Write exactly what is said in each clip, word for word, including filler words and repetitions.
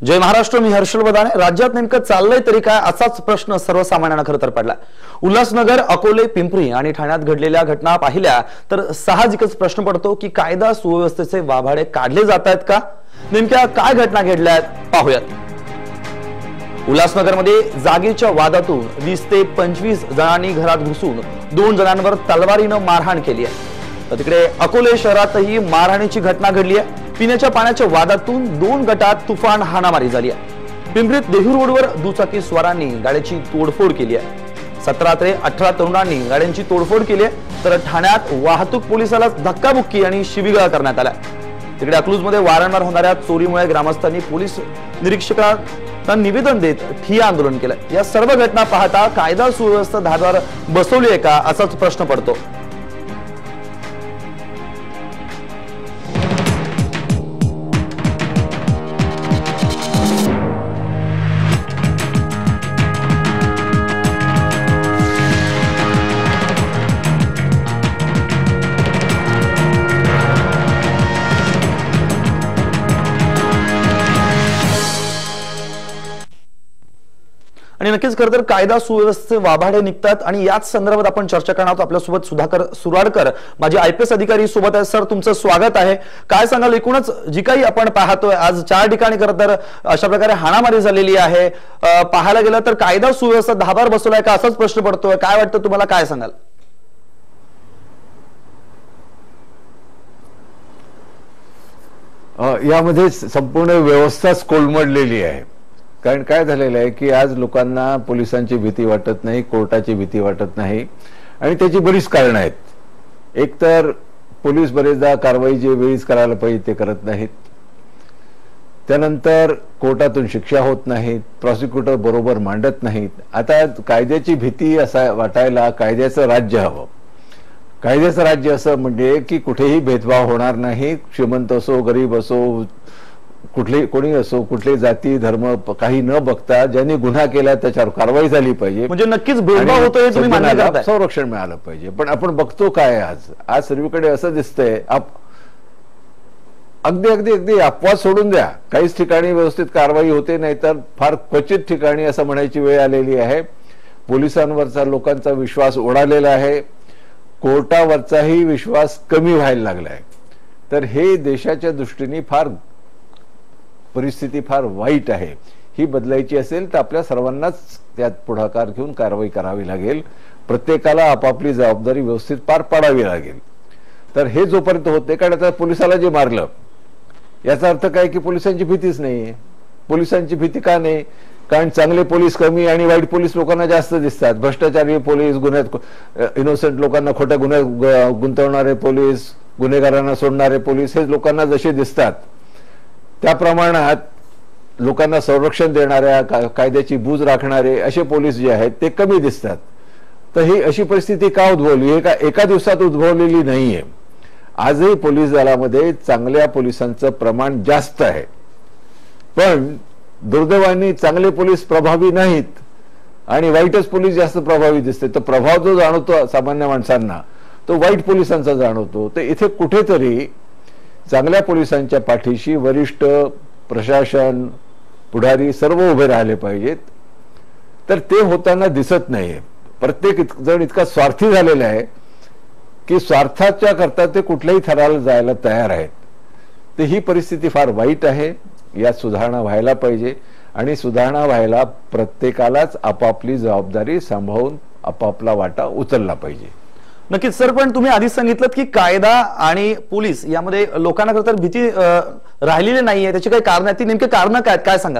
जय महाराष्ट्र. मी हर्षल बदाने. राज्यात नेमकं चाललंय तरी काय असाच प्रश्न सर्वसामान्यांना खरं तर पडला. उल्हासनगर, अकोले, पिंपरी आणि ठाण्यात घडलेल्या घटना पाहिल्या तर साहजिकच प्रश्न पडतो की कायदा सुव्यवस्थेचे वाभाडे काढले जात आहेत का? नेमक्या काय घटना घडल्यात पाहूयात. उल्हासनगरमध्ये जागेच्या वादातून वीस ते पंचवीस जणांनी घरात घुसून दोन जणांवर तलवारीनं मारहाण केली आहे. तर तिकडे अकोले शहरातही मारहाणीची घटना घडली आहे. पिण्याच्या पाण्याच्या वादातून दोन गटात तुफान हाणामारी झाली आहे. पिंपरीत देहू रोडवर दुचाकी स्वारांनी गाड्याची तोडफोड केली आहे. सतरा ते अठरा तरुणांनी गाड्यांची तोडफोड केली आहे. तर ठाण्यात वाहतूक पोलिसाला धक्काबुक्की आणि शिवीगाळ करण्यात आला. तिकडे अकलूजमध्ये वारंवार होणाऱ्या चोरीमुळे ग्रामस्थांनी पोलीस निरीक्षकांना निवेदन देत ठिय्या आंदोलन केलं. या सर्व घटना पाहता कायदा सुव्यवस्था धाब्यावर बसवली आहे का असाच प्रश्न पडतो. आणि नक्कीच खरं तर कायदा सुव्यवस्थेचे वाभाडे निघतात आणि याच संदर्भात आपण चर्चा करणार आहोत. आपल्यासोबत सुधाकर सुराडकर माझे आयपीएस अधिकारी सोबत आहेत. सर, तुमचं स्वागत आहे. काय सांगाल, एकूणच जी काही आपण पाहतोय आज चार ठिकाणी खरं तर अशा प्रकारे हाणामारी झालेली आहे, पाहायला गेलं तर कायदा सुव्यवस्था धाब्यावर बसवलाय का असाच प्रश्न पडतोय. काय वाटतं तुम्हाला, काय सांगाल? यामध्ये संपूर्ण व्यवस्थाच कोलमडलेली आहे. कारण काय झालेलं आहे की आज लोकांना पोलिसांची भीती वाटत नाही, कोर्टाची भीती वाटत नाही आणि त्याची बरीच कारणं आहेत. एक तर पोलीस बरेचदा कारवाई जे वेळीच करायला पाहिजे ते करत नाहीत. त्यानंतर कोर्टातून शिक्षा होत नाहीत, प्रॉसिक्युटर बरोबर मांडत नाहीत. आता कायद्याची भीती असा वाटायला कायद्याचं राज्य हवं. कायद्याचं राज्य असं म्हणजे की कुठेही भेदभाव होणार नाही. श्रीमंत असो, गरीब असो, कुठले कोणी असो, कुठले जाती धर्म काही न बघता ज्यांनी गुन्हा केला त्याच्यावर कारवाई झाली पाहिजे. म्हणजे नक्कीच भेदभाव होतोय हे तुम्ही मान्य करताय. संरक्षण मिळालं पाहिजे. पण आपण बघतो काय आज आज सर्वीकडे असं दिसतंय, अगदी अगदी अगदी अपवाद सोडून द्या, काहीच ठिकाणी व्यवस्थित कारवाई होते नाही तर फार क्वचित ठिकाणी असं म्हणायची वेळ आलेली आहे. पोलिसांवरचा लोकांचा विश्वास उडालेला आहे. कोर्टावरचाही विश्वास कमी व्हायला लागलाय. तर हे देशाच्या दृष्टीने फार परिस्थिती फार वाईट आहे. ही बदलायची असेल तर आपल्या सर्वांनाच त्यात पुढाकार घेऊन कारवाई करावी लागेल. प्रत्येकाला आपापली जबाबदारी व्यवस्थित पार पाडावी लागेल. तर हे जोपर्यंत होते, कारण आता पोलिसाला जे मारलं याचा अर्थ काय की पोलिसांची भीतीच नाहीये. पोलिसांची भीती का नाही? कारण चांगले पोलीस कमी आणि वाईट पोलीस लोकांना जास्त दिसतात. भ्रष्टाचारी पोलीस, गुन्ह्यात इनोसेंट लोकांना खोट्या गुन्ह्यात गुंतवणारे पोलीस, गुन्हेगारांना सोडणारे पोलीस हे लोकांना जसे दिसतात त्या प्रमाणात लोकांना संरक्षण देणाऱ्या, कायद्याची बूज राखणारे असे पोलीस जे आहेत ते कमी दिसतात. तर ही अशी परिस्थिती का उद्भवली? हे का एका दिवसात उद्भवलेली नाहीये. आजही पोलीस दलामध्ये चांगल्या पोलिसांचं प्रमाण जास्त आहे. पण दुर्दैवाने चांगले पोलीस प्रभावी नाहीत आणि वाईटच पोलीस जास्त प्रभावी दिसते. तर प्रभाव जो जाणवतो सामान्य माणसांना तो वाईट पोलिसांचा जाणवतो. तर इथे कुठेतरी चांगल्या पोलिसांच्या पाठीशी वरिष्ठ प्रशासन, पुढारी सर्व उभे राहिले पाहिजेत. तर ते होताना दिसत नाहीये. प्रत्येक जण इतका स्वार्थी झालेला आहे की स्वार्थाच्या करता ते कुठल्याही थराला जायला तयार आहेत. तर ही परिस्थिती फार वाईट आहे. यात सुधारणा व्हायला पाहिजे आणि सुधारणा व्हायला प्रत्येकालाच आपापली जबाबदारी सांभाळून आपापला वाटा उचलला पाहिजे. नक्कीच सर, पण तुम्ही आधीच सांगितलं की कायदा आणि पोलीस यामध्ये लोकांना खरं तर भीती राहिलेली नाहीये. त्याची काही कारण आहेत, ती नेमकी कारण काय काय सांगाल?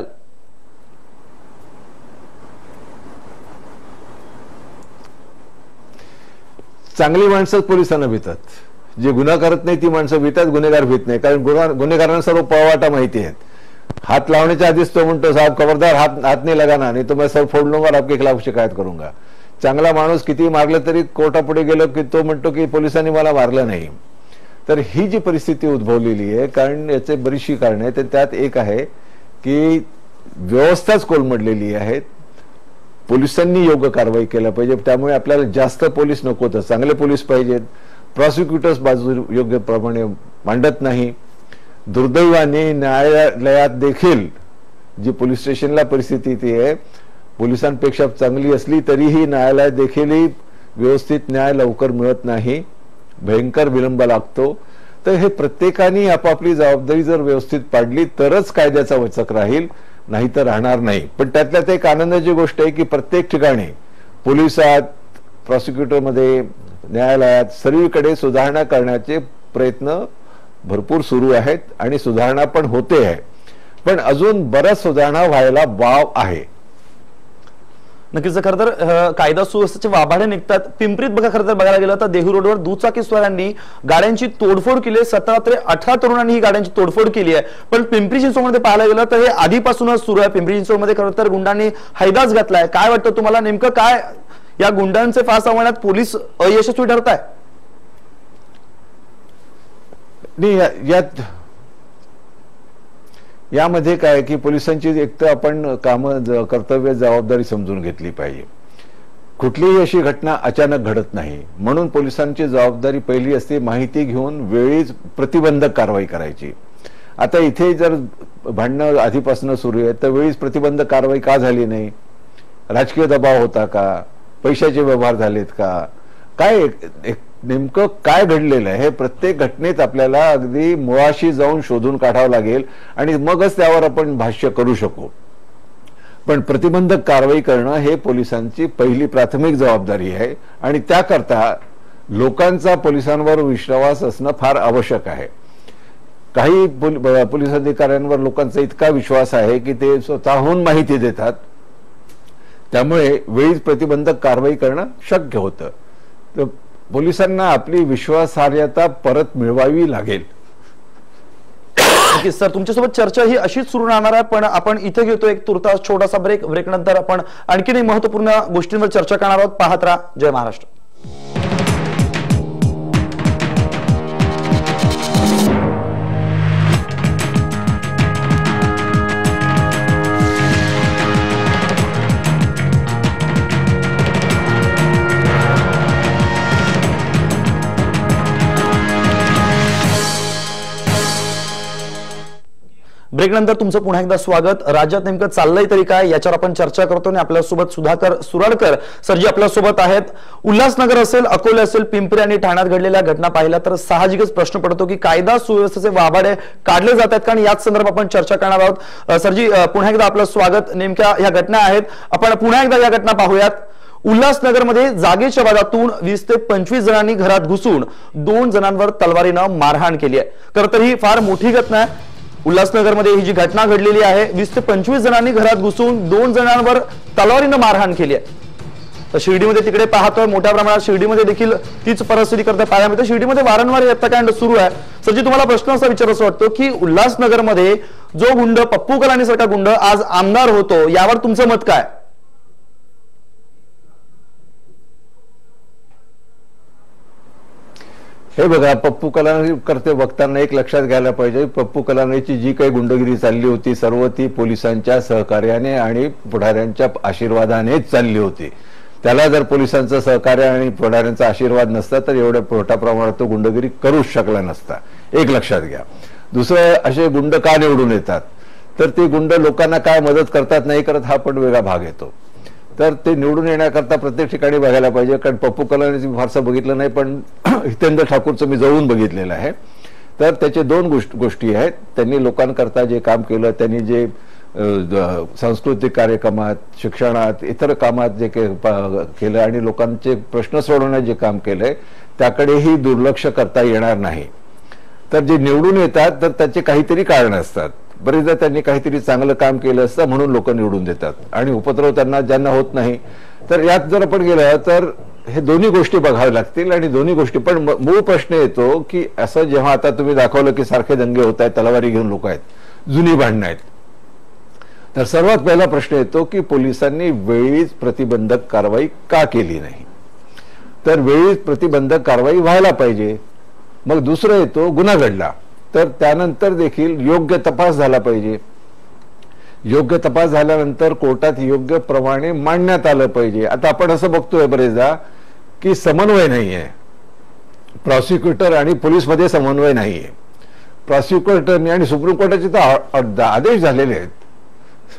चांगली माणसं पोलिसांना भीतात. जे गुन्हा करत नाही ती माणसं भीतात, गुन्हेगार भीत नाही. कारण गुन्हा गुन्हेगारांना सर्व पळवाटा माहिती आहेत. हात लावण्याच्या आधीच तो म्हणतो साहेब खबरदार हात हात नाही लगाना, नाही तो मैं सर फोड़ लूंगा और आपके खिलाफ शिकायत करूंगा. चांगला माणूस किती मारलं तरी कोर्टापुढे गेलो की तो म्हणतो की पोलिसांनी मला मारलं नाही. तर ही जी परिस्थिती उद्भवलेली आहे, कारण याचे बरीचशी कारण आहेत. त्यात एक आहे की व्यवस्थाच कोलमडलेली आहे. पोलिसांनी योग्य कारवाई केली पाहिजे. त्यामुळे आपल्याला जास्त पोलीस नको तर चांगले पोलीस पाहिजेत. प्रॉसिक्युटर्स बाजू योग्य प्रमाणे मांडत नाही. दुर्दैवाने न्यायालयात देखील जी पोलीस स्टेशनला परिस्थिती ती आहे, पोलिसांपेक्षा चांगली असली तरीही न्यायालयात देखील व्यवस्थित न्याय लवकर मिळत नाही, भयंकर विलंब लागतो. तर हे प्रत्येकाने आपापली जबाबदारी जर व्यवस्थित पाडली तरच कायद्याचा वचक राहील, नाही तर राहणार नाही. पण त्यातल्यात एक आनंदाची गोष्ट आहे की प्रत्येक ठिकाणी पोलिसात, प्रॉसिक्युटरमध्ये, न्यायालयात सर्वीकडे सुधारणा करण्याचे प्रयत्न भरपूर सुरू आहेत आणि सुधारणा पण होते आहे. पण अजून बऱ्याच सुधारणा व्हायला वाव आहे. नक्कीच. खरं तर कायदा सुव्यवस्थेचे वाभाडे निघतात. पिंपरीत बघा, खरं तर बघायला गेलं तर देहू रोडवर दुचाकी स्वारांनी गाड्यांची तोडफोड केली आहे. सतरा ते अठरा तरुणांनी ही गाड्यांची तोडफोड केली आहे. पण पिंपरी चिंचवडमध्ये पाहायला गेलं तर हे आधीपासूनच सुरू आहे. पिंपरी चिंचवडमध्ये खरं तर गुंडांनी हैदाच घातलाय. काय वाटतं तुम्हाला, नेमकं काय या गुंडांचे फास लावण्यात पोलीस अयशस्वी ठरत आहे? यात यामध्ये काय की पोलिसांची एक तर आपण काम कर्तव्य जबाबदारी समजून घेतली पाहिजे. कुठलीही अशी घटना अचानक घडत नाही, म्हणून पोलिसांची जबाबदारी पहिली असते माहिती घेऊन वेळीच प्रतिबंधक कारवाई करायची. आता इथे जर भांडणं आधीपासून सुरू आहे तर वेळीच प्रतिबंधक कारवाई का झाली नाही? राजकीय दबाव होता का? पैशाचे व्यवहार झालेत का? काय नेमकं काय घडलेलं आहे हे प्रत्येक घटनेत आपल्याला अगदी मुळाशी जाऊन शोधून काढावं लागेल आणि मगच त्यावर आपण भाष्य करू शकू. पण प्रतिबंधक कारवाई करणं हे पोलिसांची पहिली प्राथमिक जबाबदारी आहे आणि त्याकरता लोकांचा पोलिसांवर विश्वास असणं फार आवश्यक आहे. काही पोलीस अधिकाऱ्यांवर लोकांचा इतका विश्वास आहे की ते स्वतःहून माहिती देतात, त्यामुळे वेळीच प्रतिबंधक कारवाई करणं शक्य होतं. तर पोलिसांना आपली विश्वासार्हता परत मिळवावी लागेल. सर, तुमच्यासोबत चर्चा ही अशीच सुरू राहणार आहे, पण आपण इथे घेतो एक तुर्तास छोटासा ब्रेक. ब्रेक नंतर आपण आणखीन महत्वपूर्ण गोष्टींवर चर्चा करणार आहोत. पाहत राहा जय महाराष्ट्र. ब्रेक नंतर तुमचं पुन्हा एकदा स्वागत. राज्यात नेमकं चाललंय तरी काय याच्यावर आपण चर्चा करतो आणि आपल्यासोबत सुधाकर सुराडकर सरजी आपल्यासोबत आहेत. उल्हासनगर असेल, अकोले असेल, पिंपरी आणि ठाण्यात घडलेल्या घटना पाहिल्या तर साहजिकच प्रश्न पडतो की कायदा सुव्यवस्थेचे वाभाडे काढले जात आहेत का, आणि याच संदर्भात आपण चर्चा करणार आहोत. सरजी, पुन्हा एकदा आपलं स्वागत. नेमक्या ह्या घटना आहेत, आपण पुन्हा एकदा या घटना पाहूयात. उल्हासनगरमध्ये जागेच्या वादातून वीस ते पंचवीस जणांनी घरात घुसून दोन जणांवर तलवारीनं मारहाण केली आहे. खरं तर ही फार मोठी घटना आहे. उल्हासनगरमध्ये ही जी घटना घडलेली आहे, वीस ते पंचवीस जणांनी घरात घुसून दोन जणांवर तलवारीनं मारहाण केली आहे. तर शिर्डीमध्ये तिकडे पाहतोय मोठ्या प्रमाणात शिर्डीमध्ये देखील तीच परिस्थिती करता पाहायला मिळते. शिर्डीमध्ये वारंवार हत्याकांड सुरू आहे. सरजी, तुम्हाला प्रश्न असा विचारायचा वाटतो की उल्हासनगरमध्ये जो गुंड पप्पू कलानी सारखा गुंड आज आमदार होतो, यावर तुमचं मत काय? हे बघा, पप्पू कलानी करते बघताना एक लक्षात घ्यायला पाहिजे, पप्पू कलानीची जी काही गुंडगिरी चालली होती सर्व ती पोलिसांच्या सहकार्याने आणि पुढाऱ्यांच्या आशीर्वादानेच चालली होती. त्याला जर पोलिसांचं सहकार्य आणि पुढाऱ्यांचा आशीर्वाद नसता तर एवढ्या मोठ्या प्रमाणात तो गुंडगिरी करूच शकला नसता. एक लक्षात घ्या. दुसरं, असे गुंड का निवडून येतात तर ते गुंड लोकांना काय मदत करतात नाही करत हा पण वेगळा भाग येतो. तर ते निवडून येण्याकरता प्रत्येक ठिकाणी बघायला पाहिजे. कारण पप्पू कलानीचं फारसं बघितलं नाही, पण हितेंद्र ठाकूरचं मी जवळून बघितलेलं आहे. तर त्याचे दोन गोष्टी आहेत. त्यांनी लोकांकरता जे काम केलं, त्यांनी जे सांस्कृतिक कार्यक्रमात, शिक्षणात, इतर कामात जे केलं आणि लोकांचे प्रश्न सोडवण्यात जे काम केलंय त्याकडेही दुर्लक्ष करता येणार नाही. तर जे निवडून येतात तर त्याचे काहीतरी कारण असतात. बरेचदा त्यांनी काहीतरी चांगलं काम केलं असतं म्हणून लोक निवडून देतात आणि उपद्रव त्यांना ज्यांना होत नाही. तर यात जर आपण गेलं तर हे दोन्ही गोष्टी बघाव्या लागतील आणि दोन्ही गोष्टी. पण मूळ प्रश्न येतो की असं जेव्हा आता तुम्ही दाखवलं की सारखे दंगे होत आहेत, तलवारी घेऊन लोक आहेत, जुनी भांडणं आहेत, तर सर्वात पहिला प्रश्न येतो की पोलिसांनी वेळीच प्रतिबंधक कारवाई का केली नाही. तर वेळीच प्रतिबंधक कारवाई व्हायला पाहिजे. मग दुसरं येतो, गुन्हा घडला तर त्यानंतर देखील योग्य तपास झाला पाहिजे. योग्य तपास झाल्यानंतर कोर्टात योग्य प्रमाणे मांडण्यात आलं पाहिजे. आता आपण असं बघतोय बरेचदा की समन्वय नाहीये, प्रॉसिक्युटर आणि पोलीस मध्ये समन्वय नाहीये. प्रॉसिक्युटरने आणि सुप्रीम कोर्टाचे तर आदेश झालेले आहेत,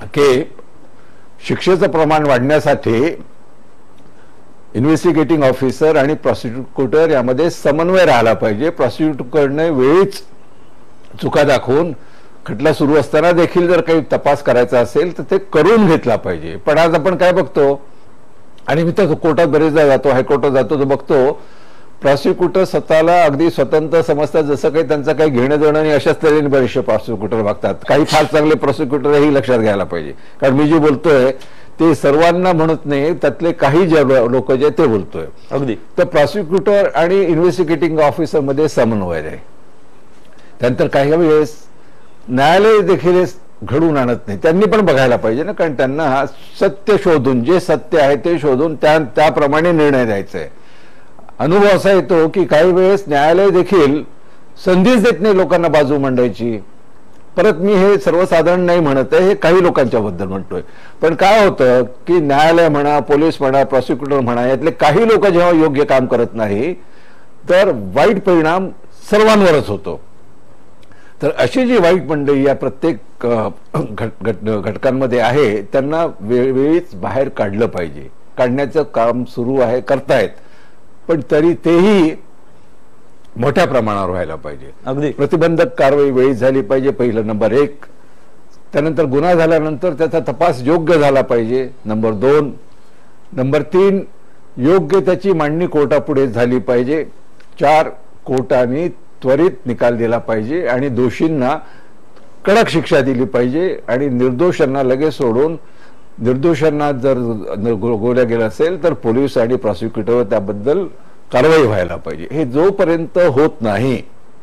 की शिक्षेचं प्रमाण वाढण्यासाठी इन्व्हेस्टिगेटिंग ऑफिसर आणि प्रॉसिक्युटर यामध्ये समन्वय राहिला पाहिजे. प्रॉसिक्युटरने वेळीच चुका दाखवून खटला सुरू असताना देखील जर काही तपास करायचा असेल तर ते करून घेतला पाहिजे. पण आज आपण काय बघतो, आणि मी तर कोर्टात बरेचदा जातो, हायकोर्टात जातो, तर बघतो प्रॉसिक्युटर स्वतःला अगदी स्वतंत्र समजतात, जसं काही त्यांचं काही घेणं देणं नाही, अशाच तऱ्हेने बरेचसे प्रॉसिक्युटर वागतात. काही फार चांगले प्रॉसिक्युटर ही लक्षात घ्यायला पाहिजे, कारण मी जे बोलतोय ते सर्वांना म्हणत नाही, त्यातले काही जे लोक जे ते बोलतोय अगदी. तर प्रॉसिक्युटर आणि इन्व्हेस्टिगेटिंग ऑफिसर मध्ये समन्वय आहे. त्यानंतर काही वेळेस न्यायालय देखील घडवून आणत नाही, त्यांनी पण बघायला पाहिजे ना, कारण त्यांना सत्य शोधून, जे सत्य आहे ते शोधून त्या त्याप्रमाणे निर्णय द्यायचा आहे. अनुभव असा येतो की काही वेळेस न्यायालय देखील संधीच देत नाही लोकांना बाजू मांडायची. परत मी हे सर्वसाधारण नाही म्हणत आहे, हे काही लोकांच्या बद्दल म्हणतोय. पण काय होतं की न्यायालय म्हणा, पोलीस म्हणा, प्रॉसिक्युटर म्हणा, यातले काही लोक जेव्हा योग्य काम करत नाही तर वाईट परिणाम सर्वांवरच होतो. तर अशी जी वाईट मंडळी या प्रत्येक घटकांमध्ये आहे त्यांना वेळोवेळीच बाहेर काढलं पाहिजे. काढण्याचं काम सुरू आहे, करतायत, पण तरी तेही मोठ्या प्रमाणावर व्हायला पाहिजे. अगदी. प्रतिबंधक कारवाई वेळी झाली पाहिजे, पहिलं नंबर एक. त्यानंतर गुन्हा झाल्यानंतर त्याचा तपास योग्य झाला पाहिजे, नंबर दोन. नंबर तीन, योग्य त्याची मांडणी कोर्टापुढे झाली पाहिजे. चार, कोर्टाने त्वरित निकाल दिला पाहिजे आणि दोषींना कडक शिक्षा दिली पाहिजे आणि निर्दोषांना लगेच सोडून निर्दोषांना जर गोवल्या गेला असेल तर पोलीस आणि प्रॉसिक्युटर त्याबद्दल कारवाई व्हायला पाहिजे. हे जोपर्यंत होत नाही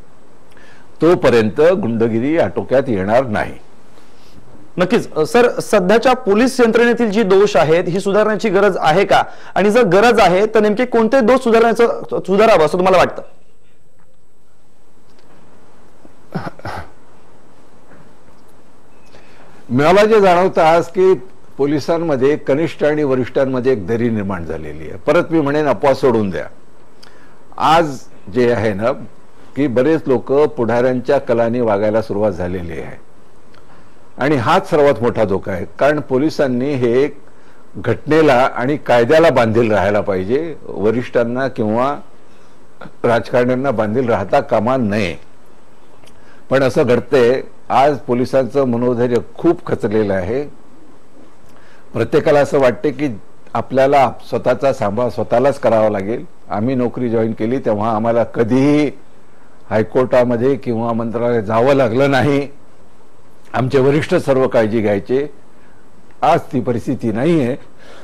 तोपर्यंत गुंडगिरी आटोक्यात येणार नाही. नक्कीच सर, सध्याच्या पोलीस यंत्रणेतील जी दोष आहेत ही सुधारण्याची गरज आहे का, आणि जर गरज आहे तर नेमके कोणते दोष सुधारण्याचं सुधारावं असं तुम्हाला वाटतं? मला जे जाणवतं आज की पोलिसांमध्ये कनिष्ठ आणि वरिष्ठांमध्ये एक दरी निर्माण झालेली आहे. परत मी म्हणेन अपवाद सोडून द्या. आज जे आहे ना की बरेच लोक पुढाऱ्यांच्या कलाने वागायला सुरुवात झालेली आहे आणि हाच सर्वात मोठा धोका आहे. कारण पोलिसांनी हे घटनेला आणि कायद्याला बांधील राहायला पाहिजे, वरिष्ठांना किंवा राजकारण्यांना बांधील राहता कामा नये. पण असं घडतंय, आज पोलिसांचं मनोधैर्य खूप खचलेलं आहे. प्रत्येकाला असं वाटते की आपल्याला स्वतःचा सांभाळ स्वतःलाच करावा लागेल. आम्ही नोकरी जॉईन केली तेव्हा आम्हाला कधीही हायकोर्टामध्ये किंवा मंत्रालयात जावं लागलं नाही, आमचे वरिष्ठ सर्व काळजी घ्यायचे. आज ती परिस्थिती नाही आहे.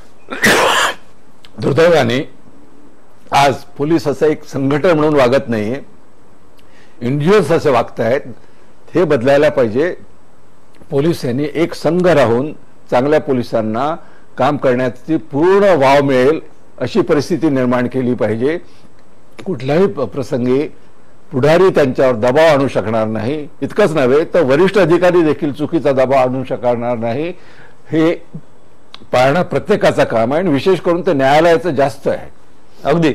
दुर्दैवाने आज पोलीस असं एक संघटन म्हणून वागत नाहीये, इंडिव्हिज्युअल्स असे वागतायत. हे बदलायला पाहिजे. पोलीस यांनी एक संघ राहून चांगल्या पोलिसांना काम करण्याची पूर्ण वाव मिळेल अशी परिस्थिती निर्माण केली पाहिजे. कुठल्याही प्रसंगी पुढारी त्यांच्यावर दबाव आणू शकणार नाही. इतकंच नव्हे तर वरिष्ठ अधिकारी देखील चुकीचा दबाव आणू शकणार नाही. हे पाहणं प्रत्येकाचं काम आहे आणि विशेष करून ते न्यायालयाचं जास्त आहे. अगदी.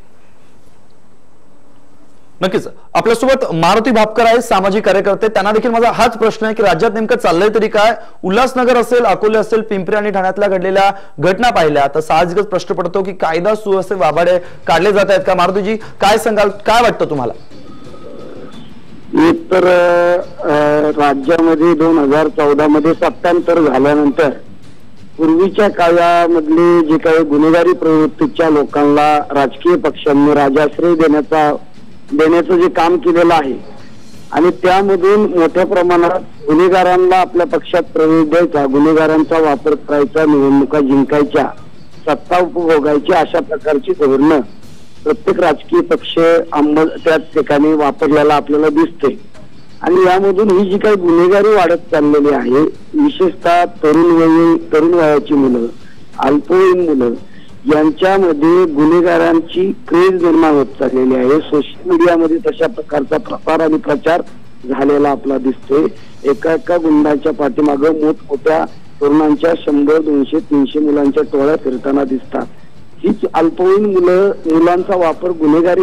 नक्कीच. आपल्यासोबत मारुती भापकर आहेत, सामाजिक कार्यकर्ते. त्यांना देखील माझा हाच प्रश्न आहे की राज्यात नेमकं चाललंय तरी काय? उल्हासनगर असेल, अकोले असेल, पिंपरी आणि ठाण्यातल्या घडलेल्या घटना पाहिल्या तर साहजिकच प्रश्न पडतो की कायदा सुव्यवस्थे वाभाडे काढले जात आहेत का? मारुतीजी, काय सांगाल, काय वाटतं तुम्हाला? एक तर राज्यामध्ये दोन हजार चौदा मध्ये सत्तांतर झाल्यानंतर पूर्वीच्या काळामधले जे काही गुन्हेगारी प्रवृत्तीच्या लोकांना राजकीय पक्षांनी राजाश्रय देण्याचा देण्याचं जे काम केलेलं आहे आणि त्यामधून मोठ्या प्रमाणात गुन्हेगारांना आपल्या पक्षात प्रवेश द्यायचा, गुन्हेगारांचा वापर करायचा, निवडणुका जिंकायच्या, सत्ता उपभोगायची, अशा प्रकारची धोरणं प्रत्येक राजकीय पक्ष अंमल त्याच ठिकाणी वापरलेला आपल्याला दिसते. आणि यामधून ही जी काही गुन्हेगारी वाढत चाललेली आहे, विशेषतः तरुण वयी तरुण वयाची मुलं, अल्पवयीन मुलं यांच्यामध्ये गुन्हेगारांची क्रेज निर्माण होत चाललेली आहे. सोशल मीडियामध्ये तशा प्रकारचा प्रसार आणि प्रचार झालेला आपला दिसतोय. एका एका गुंडाच्या पाठीमागं मोठमोठ्या तरुणांच्या शंभर दोनशे तीनशे मुलांच्या टोळ्या फिरताना दिसतात. हीच अल्पवयीन मुलं मुलांचा वापर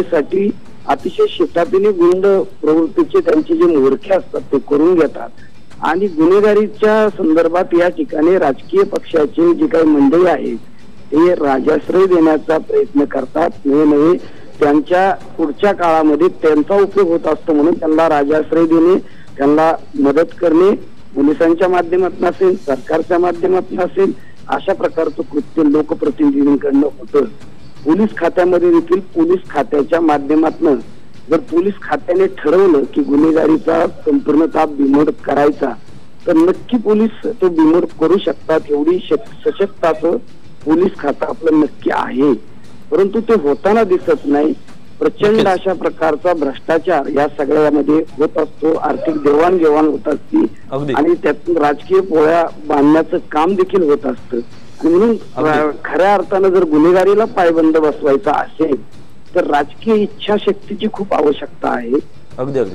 गुन्हेगारीसाठी अतिशय शिताफीने गुंड प्रवृत्तीचे त्यांचे जे मोडके असतात ते करून घेतात आणि गुन्हेगारीच्या संदर्भात या ठिकाणी राजकीय पक्षाचे जे काही मंडळी आहेत ते राजाश्रय देण्याचा प्रयत्न करतात। नवे नवे त्यांच्या पुढच्या काळामध्ये त्यांचा उपयोग होत असतो म्हणून त्यांना राजाश्रय देणे, त्यांना मदत करणे, पोलिसांच्या माध्यमातून असेल, सरकारच्या माध्यमातून असेल, अशा प्रकारचं कृत्य लोकप्रतिनिधींकडनं होतं। पोलीस खात्यामध्ये देखील पोलीस खात्याच्या माध्यमातून जर पोलीस खात्याने ठरवलं की गुन्हेगारीचा संपूर्णतः बिमोड करायचा तर नक्की पोलीस तो बिमोड करू शकतात। एवढी सशक्ताचं पोलीस खातं आपलं नक्की आहे, परंतु ते होताना दिसत नाही। प्रचंड अशा प्रकारचा भ्रष्टाचार या सगळ्यामध्ये होत असतो, आर्थिक देवाणघेवाण होत असते आणि त्यातून राजकीय पोळ्या बांधण्याचं काम देखील होत असतं। आणि म्हणून खऱ्या अर्थानं जर गुन्हेगारीला पायबंद बसवायचा असेल तर राजकीय इच्छाशक्तीची खूप आवश्यकता आहे। अगदी अगदी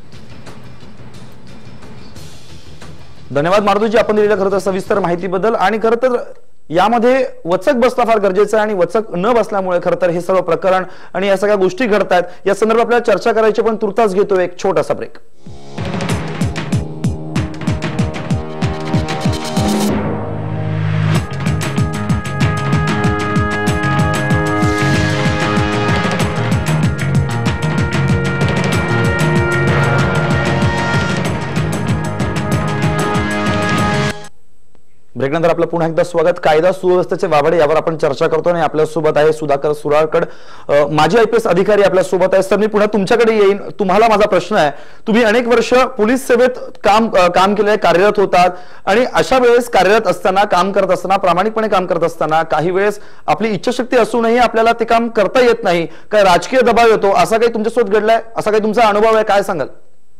धन्यवाद मारुतीजी, आपण दिलेल्या खरं तर सविस्तर माहितीबद्दल। आणि खरं तर यामध्ये वचक बसला फार गरजेचं आहे आणि वचक न बसल्यामुळे खरं तर हे सर्व प्रकरण आणि या सगळ्या गोष्टी घडतायत। या संदर्भात आपल्याला चर्चा करायची, पण तुर्तास घेतो एक छोटासा ब्रेक। ब्रेकनंतर आपलं पुन्हा एकदा स्वागत। कायदा सुव्यवस्थेचे वावडे यावर आपण चर्चा करतो आणि आपल्यासोबत आहे सुधाकर सुराळकर, माजी आयपीएस अधिकारी आपल्यासोबत आहे। सर, मी पुन्हा तुमच्याकडे येईन। तुम्हाला माझा प्रश्न आहे, तुम्ही अनेक वर्ष पोलीस सेवेत काम काम केले, कार्यरत होतात आणि अशा वेळेस कार्यरत असताना, काम करत असताना, प्रामाणिकपणे काम करत असताना काही वेळेस आपली इच्छाशक्ती असूनही आपल्याला ते काम करता येत नाही, काय राजकीय दबाव येतो, असा काही तुमच्यासोबत घडलाय? असा काही तुमचा अनुभव आहे? काय सांगाल?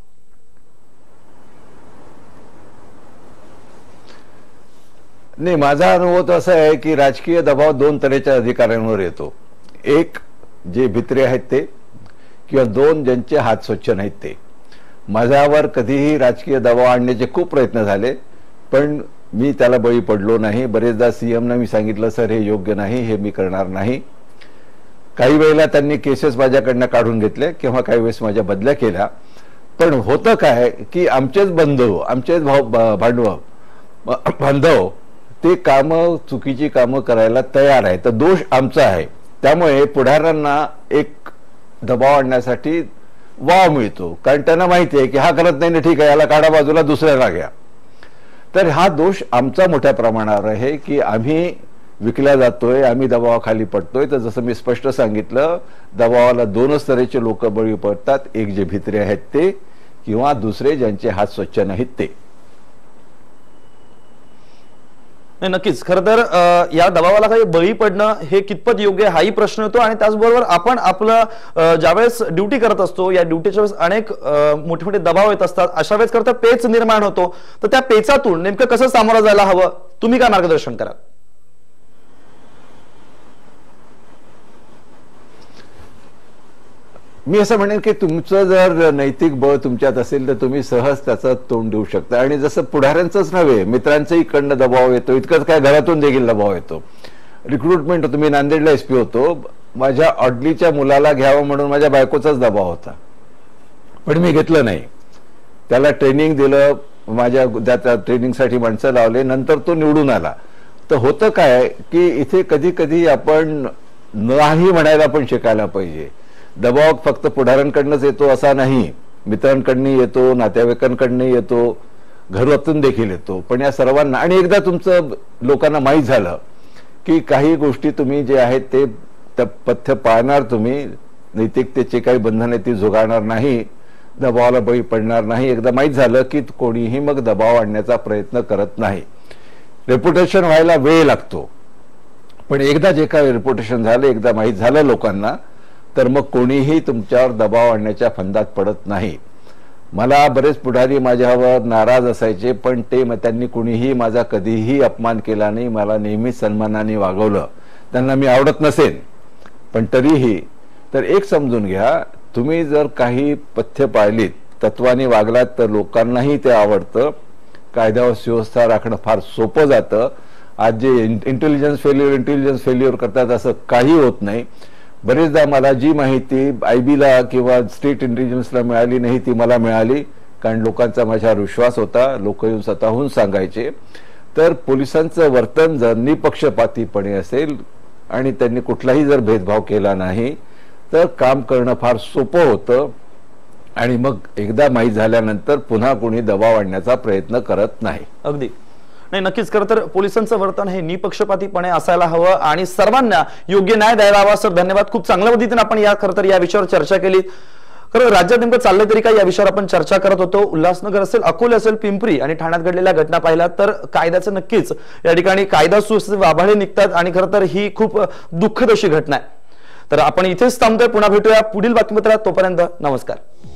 नाही, माझा अनुभव तर असा आहे की राजकीय दबाव दोन तऱ्हेच्या अधिकाऱ्यांवर येतो। एक जे भित्रे आहेत ते, किंवा दोन ज्यांचे हात स्वच्छ नाहीत ते। माझ्यावर कधीही राजकीय दबाव आणण्याचे खूप प्रयत्न झाले, पण मी त्याला बळी पडलो नाही। बरेचदा सीएमना मी सांगितलं, सर हे योग्य नाही, हे मी करणार नाही। काही वेळेला त्यांनी केसेस माझ्याकडनं काढून घेतले किंवा काही वेळेस माझ्या बदल्या केल्या। पण होतं काय की आमचेच बंधू, आमचेच भाऊ भांडव बांधव ते काम, चुकीची कामं करायला तयार आहे, तर दोष आमचा आहे। त्यामुळे पुढाऱ्यांना एक दबाव आणण्यासाठी वाव मिळतो, कारण त्यांना माहिती आहे की हा करत नाही ना, ठीक आहे, याला काढा बाजूला, दुसऱ्याला घ्या। तर हा दोष आमचा मोठ्या प्रमाणावर आहे की आम्ही विकल्या जातोय, आम्ही दबावाखाली पडतोय। तर जसं मी स्पष्ट सांगितलं, दबावाला दोनच तऱ्हेचे लोक बळी पडतात, एक जे भित्रे आहेत ते, किंवा दुसरे ज्यांचे हात स्वच्छ नाहीत ते। नाही, नक्कीच खरं तर या दबावाला काही बळी पडणं हे कितपत योग्य आहे हाही प्रश्न येतो। आणि त्याचबरोबर आपण आपलं ज्यावेळेस ड्युटी करत असतो, या ड्युटीच्या वेळेस अनेक मोठे मोठे दबाव येत असतात, अशा वेळेस खरं तर पेच निर्माण होतो। तर त्या पेचातून नेमकं कसं सामोरं जायला हवं, तुम्ही काय मार्गदर्शन कराल? मी असं म्हणेन की तुमचं जर नैतिक बळ तुमच्यात असेल तर तुम्ही सहज त्याचं तोंड देऊ शकता। आणि जसं पुढाऱ्यांचंच नव्हे, मित्रांचाही इकडनं दबाव येतो, इतकंच काय घरातून देखील दबाव येतो। रिक्रुटमेंट होतो, मी नांदेडला एसपी होतो, माझ्या ऑडलीच्या मुलाला घ्यावं म्हणून माझ्या बायकोचाच दबाव होता, पण मी घेतलं नाही। त्याला ट्रेनिंग दिलं, माझ्या त्या ट्रेनिंगसाठी माणसं लावले, नंतर तो निवडून आला। तर होतं काय की इथे कधी कधी आपण नाही म्हणायला पण शिकायला पाहिजे। दबाव फक्त पुढाऱ्यांकडनंच येतो असा नाही, मित्रांकडनं येतो, नातेवाईकांकडनं येतो, घरातून देखील येतो। पण या सर्वांना, आणि एकदा तुमचं लोकांना माहीत झालं की काही गोष्टी तुम्ही जे आहेत ते पथ्य पाळणार, तुम्ही नैतिकतेचे काही बंधने ती झुगारणार नाही, दबावाला बळी पडणार नाही, एकदा माहीत झालं की कोणीही मग दबाव आणण्याचा प्रयत्न करत नाही। रेप्युटेशन व्हायला वेळ लागतो, पण एकदा जे काही रेप्युटेशन झालं, एकदा माहीत झालं लोकांना, तर मग कोणीही तुमच्यावर दबाव आणण्याच्या फंदात पडत नाही। मला बरेच पुढारी माझ्यावर नाराज असायचे, पण ते त्यांनी कुणीही माझा कधीही अपमान केला नाही, मला नेहमीच सन्मानाने वागवलं। त्यांना मी आवडत नसेन, पण तरीही तर एक समजून घ्या, तुम्ही जर काही पथ्य पाळलीत, तत्वाने वागलात, तर लोकांनाही ते आवडतं। कायदा व सुव्यवस्था राखणं फार सोपं जातं। आज जे इंटेलिजन्स फेल्युअर इंटेलिजन्स फेल्युअर करतात असं काही होत नाही। बरेचदा मला जी माहिती आयबीला किंवा स्टेट इंटेलिजन्सला मिळाली नाही ती मला मिळाली, कारण लोकांचा माझ्यावर विश्वास होता, लोक येऊन स्वतःहून सांगायचे. तर पोलिसांचं वर्तन जर निपक्षपातीपणे असेल आणि त्यांनी कुठलाही जर भेदभाव केला नाही तर काम करणं फार सोपं होतं आणि मग एकदा माहीत झाल्यानंतर पुन्हा कोणी दबाव आणण्याचा प्रयत्न करत नाही. अगदी नाही, नक्कीच. खरं तर पोलिसांचं वर्तन हे निपक्षपातीपणे असायला हवं आणि सर्वांना योग्य न्याय द्यायला हवा. सर धन्यवाद, खूप चांगल्या पद्धतीने आपण या खरं तर या विषयावर चर्चा केली. खरं राज्यात नेमकं चाललंय तरी काय या विषयावर आपण चर्चा करत होतो. उल्हासनगर असेल, अकोले असेल, पिंपरी आणि ठाण्यात घडलेल्या घटना पाहिल्या तर कायद्याचं नक्कीच या ठिकाणी कायदा सुव्यवस्थेचे वाभाळे निघतात आणि खरं तर ही खूप दुःखद अशी घटना आहे. तर आपण इथेच थांबतोय, पुन्हा भेटूया पुढील बातमीपत्रात. तोपर्यंत नमस्कार.